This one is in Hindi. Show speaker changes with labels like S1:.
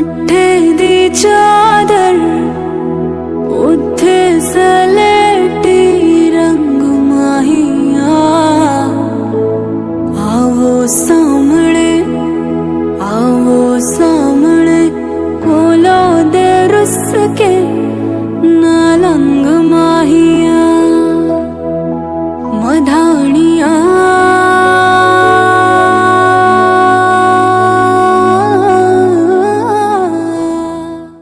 S1: मट्ठे दी चादर उत्थे सलेटी रंग माहिया, आवो सामने कोलो दे रुस के नालंग माहिया। मधानिया